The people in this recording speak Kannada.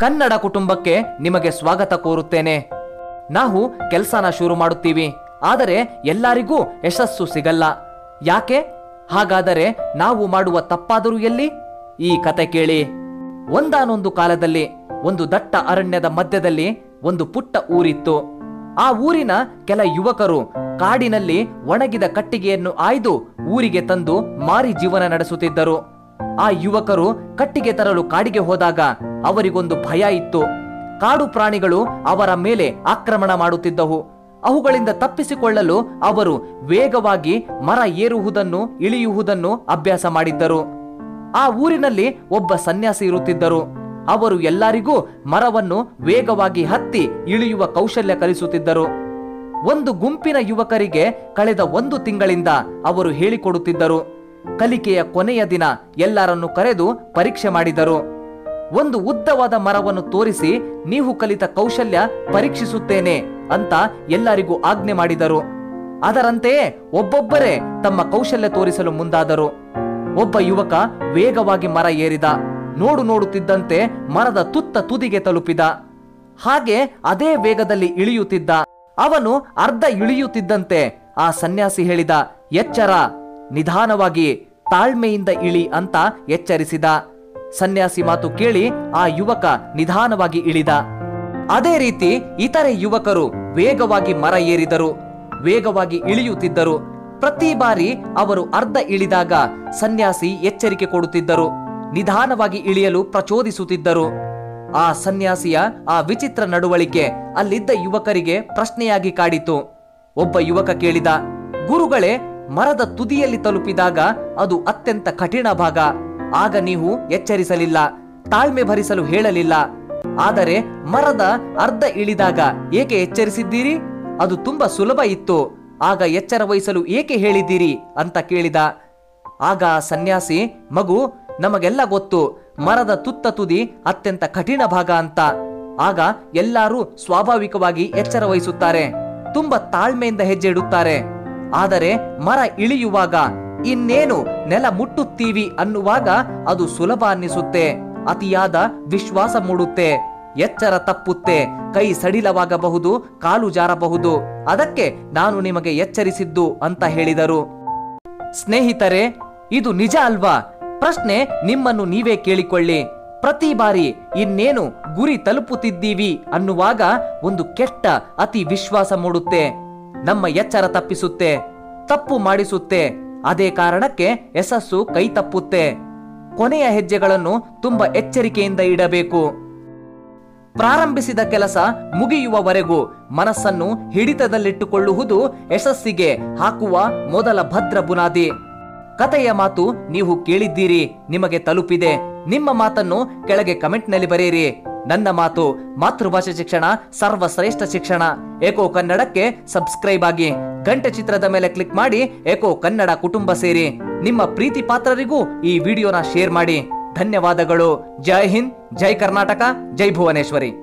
ಕನ್ನಡ ಕುಟುಂಬಕ್ಕೆ ನಿಮಗೆ ಸ್ವಾಗತ ಕೋರುತ್ತೇನೆ. ನಾವು ಕೆಲಸನ ಶುರು ಮಾಡುತ್ತೀವಿ, ಆದರೆ ಎಲ್ಲರಿಗೂ ಯಶಸ್ಸು ಸಿಗಲ್ಲ. ಯಾಕೆ? ಹಾಗಾದರೆ ನಾವು ಮಾಡುವ ತಪ್ಪಾದರೂ ಎಲ್ಲಿ? ಈ ಕತೆ ಕೇಳಿ. ಒಂದಾನೊಂದು ಕಾಲದಲ್ಲಿ ಒಂದು ದಟ್ಟ ಅರಣ್ಯದ ಮಧ್ಯದಲ್ಲಿ ಒಂದು ಪುಟ್ಟ ಊರಿತ್ತು. ಆ ಊರಿನ ಕೆಲ ಯುವಕರು ಕಾಡಿನಲ್ಲಿ ಒಣಗಿದ ಕಟ್ಟಿಗೆಯನ್ನು ಆಯ್ದು ಊರಿಗೆ ತಂದು ಮಾರಿ ಜೀವನ ನಡೆಸುತ್ತಿದ್ದರು. ಆ ಯುವಕರು ಕಟ್ಟಿಗೆ ತರಲು ಕಾಡಿಗೆ ಹೋದಾಗ ಅವರಿಗೊಂದು ಭಯ ಇತ್ತು. ಕಾಡು ಪ್ರಾಣಿಗಳು ಅವರ ಮೇಲೆ ಆಕ್ರಮಣ ಮಾಡುತ್ತಿದ್ದವು. ಅವುಗಳಿಂದ ತಪ್ಪಿಸಿಕೊಳ್ಳಲು ಅವರು ವೇಗವಾಗಿ ಮರ ಏರುವುದನ್ನು ಇಳಿಯುವುದನ್ನು ಅಭ್ಯಾಸ ಮಾಡಿದ್ದರು. ಆ ಊರಿನಲ್ಲಿ ಒಬ್ಬ ಸನ್ಯಾಸಿ ಇರುತ್ತಿದ್ದರು. ಅವರು ಎಲ್ಲರಿಗೂ ಮರವನ್ನು ವೇಗವಾಗಿ ಹತ್ತಿ ಇಳಿಯುವ ಕೌಶಲ್ಯ ಕಲಿಸುತ್ತಿದ್ದರು. ಒಂದು ಗುಂಪಿನ ಯುವಕರಿಗೆ ಕಳೆದ 1 ತಿಂಗಳಿಂದ ಅವರು ಹೇಳಿಕೊಡುತ್ತಿದ್ದರು. ಕಲಿಕೆಯ ಕೊನೆಯ ದಿನ ಎಲ್ಲರನ್ನು ಕರೆದು ಪರೀಕ್ಷೆ ಮಾಡಿದರು. ಒಂದು ಉದ್ದವಾದ ಮರವನ್ನು ತೋರಿಸಿ ನೀವು ಕಲಿತ ಕೌಶಲ್ಯ ಪರೀಕ್ಷಿಸುತ್ತೇನೆ ಅಂತ ಎಲ್ಲರಿಗೂ ಆಜ್ಞೆ ಮಾಡಿದರು. ಅದರಂತೆಯೇ ಒಬ್ಬೊಬ್ಬರೇ ತಮ್ಮ ಕೌಶಲ್ಯ ತೋರಿಸಲು ಮುಂದಾದರು. ಒಬ್ಬ ಯುವಕ ವೇಗವಾಗಿ ಮರ ಏರಿದ. ನೋಡುತ್ತಿದ್ದಂತೆ ಮರದ ತುತ್ತ ತುದಿಗೆ ತಲುಪಿದ. ಹಾಗೆ ಅದೇ ವೇಗದಲ್ಲಿ ಇಳಿಯುತ್ತಿದ್ದ. ಅವನು ಅರ್ಧ ಇಳಿಯುತ್ತಿದ್ದಂತೆ ಆ ಸನ್ಯಾಸಿ ಹೇಳಿದ, ಎಚ್ಚರ, ನಿಧಾನವಾಗಿ, ತಾಳ್ಮೆಯಿಂದ ಇಳಿ ಅಂತ ಎಚ್ಚರಿಸಿದ. ಸನ್ಯಾಸಿ ಮಾತು ಕೇಳಿ ಆ ಯುವಕ ನಿಧಾನವಾಗಿ ಇಳಿದ. ಅದೇ ರೀತಿ ಇತರೆ ಯುವಕರು ವೇಗವಾಗಿ ಮರ ಏರಿದರು, ವೇಗವಾಗಿ ಇಳಿಯುತ್ತಿದ್ದರು. ಪ್ರತಿ ಬಾರಿ ಅವರು ಅರ್ಧ ಇಳಿದಾಗ ಸನ್ಯಾಸಿ ಎಚ್ಚರಿಕೆ ಕೊಡುತ್ತಿದ್ದರು, ನಿಧಾನವಾಗಿ ಇಳಿಯಲು ಪ್ರಚೋದಿಸುತ್ತಿದ್ದರು. ಆ ಸನ್ಯಾಸಿಯ ಆ ವಿಚಿತ್ರ ನಡವಳಿಕೆ ಅಲ್ಲಿದ್ದ ಯುವಕರಿಗೆ ಪ್ರಶ್ನೆಯಾಗಿ ಕಾಡಿತು. ಒಬ್ಬ ಯುವಕ ಕೇಳಿದ, ಗುರುಗಳೇ, ಮರದ ತುದಿಯಲ್ಲಿ ತಲುಪಿದಾಗ ಅದು ಅತ್ಯಂತ ಕಠಿಣ ಭಾಗ. ಆಗ ನೀವು ಎಚ್ಚರಿಸಲಿಲ್ಲ, ತಾಳ್ಮೆ ಭರಿಸಲು ಹೇಳಲಿಲ್ಲ. ಆದರೆ ಮರದ ಅರ್ಧ ಇಳಿದಾಗ ಏಕೆ ಎಚ್ಚರಿಸಿದ್ದೀರಿ? ಅದು ತುಂಬಾ ಸುಲಭ ಇತ್ತು. ಆಗ ಎಚ್ಚರ ವಹಿಸಲು ಏಕೆ ಹೇಳಿದ್ದೀರಿ ಅಂತ ಕೇಳಿದ. ಆಗ ಸನ್ಯಾಸಿ, ಮಗು, ನಮಗೆಲ್ಲ ಗೊತ್ತು ಮರದ ತುತ್ತ ತುದಿ ಅತ್ಯಂತ ಕಠಿಣ ಭಾಗ ಅಂತ. ಆಗ ಎಲ್ಲರೂ ಸ್ವಾಭಾವಿಕವಾಗಿ ಎಚ್ಚರ ವಹಿಸುತ್ತಾರೆ, ತುಂಬಾ ತಾಳ್ಮೆಯಿಂದ ಹೆಜ್ಜೆ ಇಡುತ್ತಾರೆ. ಆದರೆ ಮರ ಇಳಿಯುವಾಗ, ಇನ್ನೇನು ನೆಲ ಮುಟ್ಟುತ್ತೀವಿ ಅನ್ನುವಾಗ ಅದು ಸುಲಭ ಅನ್ನಿಸುತ್ತೆ. ಅತಿಯಾದ ವಿಶ್ವಾಸ ಮೂಡುತ್ತೆ, ಎಚ್ಚರ ತಪ್ಪುತ್ತೆ, ಕೈ ಸಡಿಲವಾಗಬಹುದು, ಕಾಲು ಜಾರಬಹುದು. ಅದಕ್ಕೆ ನಾನು ನಿಮಗೆ ಎಚ್ಚರಿಸಿದ್ದು ಅಂತ ಹೇಳಿದರು. ಸ್ನೇಹಿತರೆ, ಇದು ನಿಜ ಅಲ್ವಾ? ಪ್ರಶ್ನೆ ನಿಮ್ಮನ್ನು ನೀವೇ ಕೇಳಿಕೊಳ್ಳಿ. ಪ್ರತಿ ಬಾರಿ ಇನ್ನೇನು ಗುರಿ ತಲುಪುತ್ತಿದ್ದೀವಿ ಅನ್ನುವಾಗ ಒಂದು ಕೆಟ್ಟ ಅತಿ ವಿಶ್ವಾಸ ಮೂಡುತ್ತೆ, ನಮ್ಮ ಎಚ್ಚರ ತಪ್ಪಿಸುತ್ತೆ, ತಪ್ಪು ಮಾಡಿಸುತ್ತೆ. ಅದೇ ಕಾರಣಕ್ಕೆ ಯಶಸ್ಸು ಕೈ ತಪ್ಪುತ್ತೆ. ಕೊನೆಯ ಹೆಜ್ಜೆಗಳನ್ನು ತುಂಬಾ ಎಚ್ಚರಿಕೆಯಿಂದ ಇಡಬೇಕು. ಪ್ರಾರಂಭಿಸಿದ ಕೆಲಸ ಮುಗಿಯುವವರೆಗೂ ಮನಸ್ಸನ್ನು ಹಿಡಿತದಲ್ಲಿಟ್ಟುಕೊಳ್ಳುವುದು ಯಶಸ್ಸಿಗೆ ಹಾಕುವ ಮೊದಲ ಭದ್ರ ಬುನಾದಿ. ಕಥೆಯ ಮಾತು ನೀವು ಕೇಳಿದ್ದೀರಿ, ನಿಮಗೆ ತಲುಪಿದೆ. ನಿಮ್ಮ ಮಾತನ್ನು ಕೆಳಗೆ ಕಮೆಂಟ್ನಲ್ಲಿ ಬರೆಯಿರಿ. ನನ್ನ ಮಾತು ಮಾತೃಭಾಷೆ ಶಿಕ್ಷಣ, ಸರ್ವಶ್ರೇಷ್ಠ ಶಿಕ್ಷಣ. ಏಕೋ ಕನ್ನಡಕ್ಕೆ ಸಬ್ಸ್ಕ್ರೈಬ್ ಆಗಿ, ಗಂಟೆ ಚಿತ್ರದ ಮೇಲೆ ಕ್ಲಿಕ್ ಮಾಡಿ ಏಕೋ ಕನ್ನಡ ಕುಟುಂಬ ಸೇರಿ. ನಿಮ್ಮ ಪ್ರೀತಿ ಪಾತ್ರರಿಗೂ ಈ ವಿಡಿಯೋನ ಶೇರ್ ಮಾಡಿ. ಧನ್ಯವಾದಗಳು. ಜೈ ಹಿಂದ್, ಜೈ ಕರ್ನಾಟಕ, ಜೈ ಭುವನೇಶ್ವರಿ.